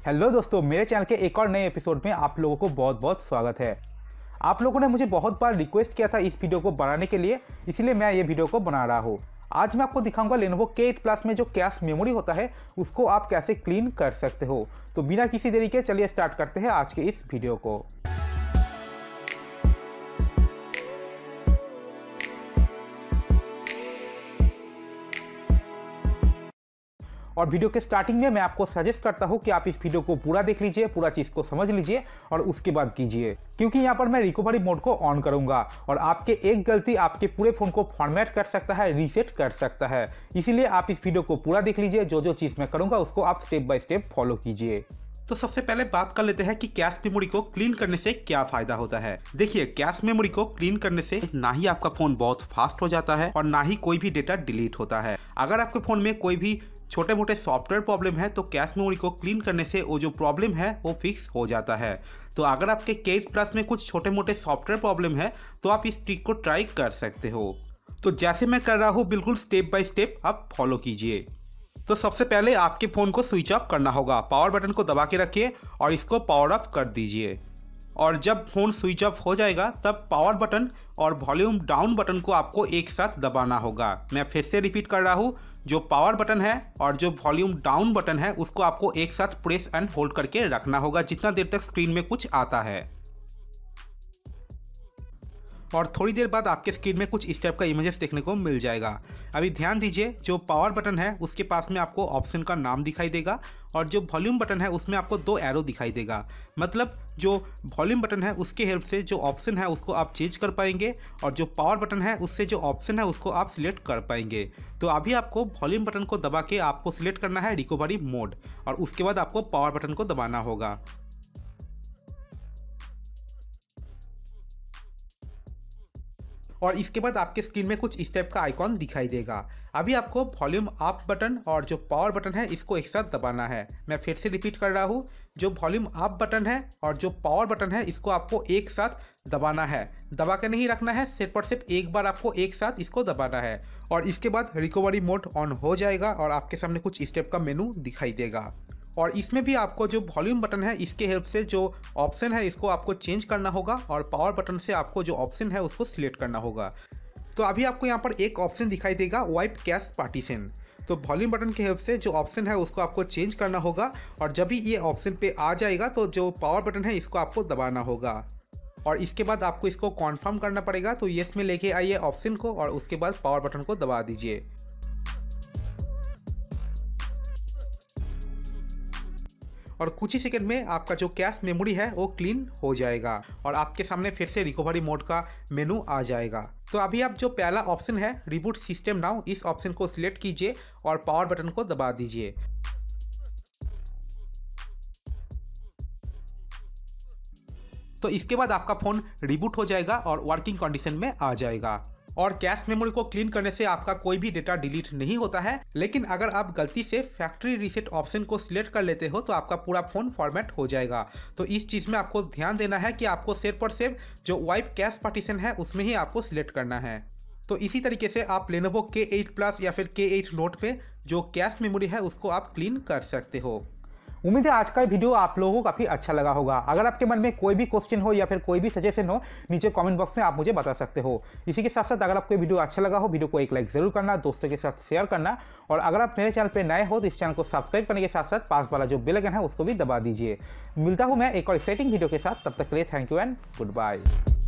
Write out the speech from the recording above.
Hello दोस्तों, मेरे channel के एक और नए एपिसोड में आप लोगों को बहुत बहुत स्वागत है। आप लोगों ने मुझे बहुत बार रिक्वेस्ट किया था इस वीडियो को बनाने के लिए, इसलिए मैं ये वीडियो को बना रहा हूँ। आज मैं आपको दिखाऊंगा Lenovo K8 Plus में जो कैश मेमोरी होता है उसको आप कैसे क्लीन कर सकते हो। तो बिना किसी देरी के चलिए स्टार्ट करते हैं आज के इस वीडियो को। और वीडियो के स्टार्टिंग में मैं आपको सजेस्ट करता हूं कि आप इस वीडियो को पूरा देख लीजिए, पूरा चीज़ को समझ लीजिए और उसके बाद कीजिए, क्योंकि यहाँ पर मैं रिकवरी मोड को ऑन करूंगा और आपके एक गलती आपके पूरे फ़ोन को फॉर्मेट कर सकता है, रीसेट कर सकता है। इसीलिए आप इस वीडियो को पूरा देख लीजिए, जो चीज़ मैं करूँगा उसको आप स्टेप बाय स्टेप फॉलो कीजिए। तो सबसे पहले बात कर लेते हैं कि कैश मेमोरी को क्लीन करने से क्या फायदा होता है। देखिए, कैश मेमोरी को क्लीन करने से ना ही आपका फोन बहुत फास्ट हो जाता है और ना ही कोई भी डेटा डिलीट होता है। अगर आपके फोन में कोई भी छोटे मोटे सॉफ्टवेयर प्रॉब्लम है तो कैश मेमोरी को क्लीन करने से वो जो प्रॉब्लम है वो फिक्स हो जाता है। तो अगर आपके K8 Plus में कुछ छोटे मोटे सॉफ्टवेयर प्रॉब्लम है तो आप इस ट्रिक को ट्राई कर सकते हो। तो जैसे मैं कर रहा हूँ बिल्कुल स्टेप बाय स्टेप आप फॉलो कीजिए। तो सबसे पहले आपके फ़ोन को स्विच ऑफ करना होगा। पावर बटन को दबा के रखिए और इसको पावर ऑफ कर दीजिए। और जब फ़ोन स्विच ऑफ हो जाएगा तब पावर बटन और वॉल्यूम डाउन बटन को आपको एक साथ दबाना होगा। मैं फिर से रिपीट कर रहा हूँ, जो पावर बटन है और जो वॉल्यूम डाउन बटन है उसको आपको एक साथ प्रेस एंड होल्ड करके रखना होगा जितना देर तक स्क्रीन में कुछ आता है। और थोड़ी देर बाद आपके स्क्रीन में कुछ इस टाइप का इमेजेस देखने को मिल जाएगा। अभी ध्यान दीजिए, जो पावर बटन है उसके पास में आपको ऑप्शन का नाम दिखाई देगा और जो वॉल्यूम बटन है उसमें आपको दो एरो दिखाई देगा। मतलब जो वॉल्यूम बटन है उसके हेल्प से जो ऑप्शन है उसको आप चेंज कर पाएंगे और जो पावर बटन है उससे जो ऑप्शन है उसको आप सिलेक्ट कर पाएंगे। तो अभी आपको वॉल्यूम बटन को दबा के आपको सिलेक्ट करना है रिकवरी मोड और उसके बाद आपको पावर बटन को दबाना होगा। और इसके बाद आपके स्क्रीन में कुछ इस टाइप का आइकॉन दिखाई देगा। अभी आपको वॉल्यूम अप बटन और जो पावर बटन है इसको एक साथ दबाना है। मैं फिर से रिपीट कर रहा हूँ, जो वॉल्यूम अप बटन है और जो पावर बटन है इसको आपको एक साथ दबाना है। दबा के नहीं रखना है, सिर्फ और सिर्फ एक बार आपको एक साथ इसको दबाना है और इसके बाद रिकवरी मोड ऑन हो जाएगा और आपके सामने कुछ इस टाइप का मेनू दिखाई देगा। और इसमें भी आपको जो वॉल्यूम बटन है इसके हेल्प से जो ऑप्शन है इसको आपको चेंज करना होगा और पावर बटन से आपको जो ऑप्शन है उसको सिलेक्ट करना होगा। तो अभी आपको यहाँ पर एक ऑप्शन दिखाई देगा, वाइप कैश पार्टीशन। तो वॉल्यूम बटन के हेल्प से जो ऑप्शन है उसको आपको चेंज करना होगा और जब भी ये ऑप्शन पे आ जाएगा तो जो पावर बटन है इसको आपको दबाना होगा और इसके बाद आपको इसको कॉन्फर्म करना पड़ेगा। तो येस में लेके आइए ऑप्शन को और उसके बाद पावर बटन को दबा दीजिए। और कुछ ही सेकंड में आपका जो कैश मेमोरी है वो क्लीन हो जाएगा और आपके सामने फिर से रिकवरी मोड का मेनू आ जाएगा। तो अभी आप जो पहला ऑप्शन है रिबूट सिस्टम नाउ, इस ऑप्शन को सिलेक्ट कीजिए और पावर बटन को दबा दीजिए। तो इसके बाद आपका फ़ोन रिबूट हो जाएगा और वर्किंग कंडीशन में आ जाएगा। और कैश मेमोरी को क्लीन करने से आपका कोई भी डेटा डिलीट नहीं होता है, लेकिन अगर आप गलती से फैक्ट्री रीसेट ऑप्शन को सिलेक्ट कर लेते हो तो आपका पूरा फ़ोन फॉर्मेट हो जाएगा। तो इस चीज़ में आपको ध्यान देना है कि आपको सिर्फ और सिर्फ जो वाइप कैश पार्टीशन है उसमें ही आपको सिलेक्ट करना है। तो इसी तरीके से आप Lenovo K8 Plus या फिर K8 Note पे जो कैश मेमोरी है उसको आप क्लीन कर सकते हो। उम्मीद है आज का वीडियो आप लोगों को काफ़ी अच्छा लगा होगा। अगर आपके मन में कोई भी क्वेश्चन हो या फिर कोई भी सजेशन हो, नीचे कमेंट बॉक्स में आप मुझे बता सकते हो। इसी के साथ साथ अगर आपको वीडियो अच्छा लगा हो, वीडियो को एक लाइक जरूर करना, दोस्तों के साथ शेयर करना और अगर आप मेरे चैनल पर नए हो तो इस चैनल को सब्सक्राइब करने के साथ साथ पास वाला जो बेल आइकन है उसको भी दबा दीजिए। मिलता हूँ मैं एक और एक्साइटिंग वीडियो के साथ, तब तक के लिए thank you and good bye.